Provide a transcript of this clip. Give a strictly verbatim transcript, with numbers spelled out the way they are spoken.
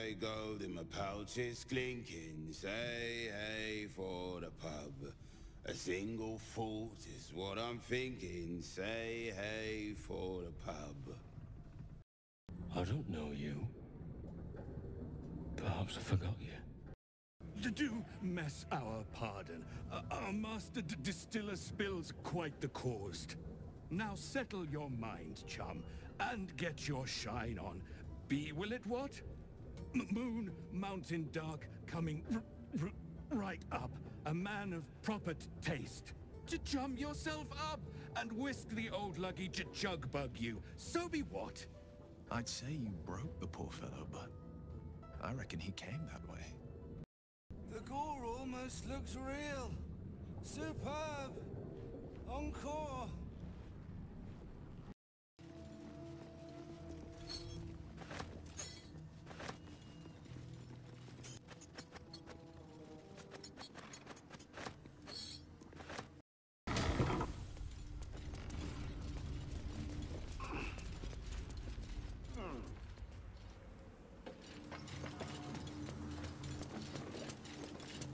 grey gold in my pouch is clinking. Say hey for the pub. A single thought is what I'm thinking. Say hey for the pub. I don't know you. Perhaps I forgot you. Do mess our pardon. Uh, our master d distiller spills quite the cause. Now settle your mind, chum, and get your shine on. Be will it what? M moon, mountain dark, coming r r right up. A man of proper t taste. To chum yourself up and whisk the old luggy to chug bug you. So be what? I'd say you broke the poor fellow, but I reckon he came that way. The gore almost looks real. Superb. Encore.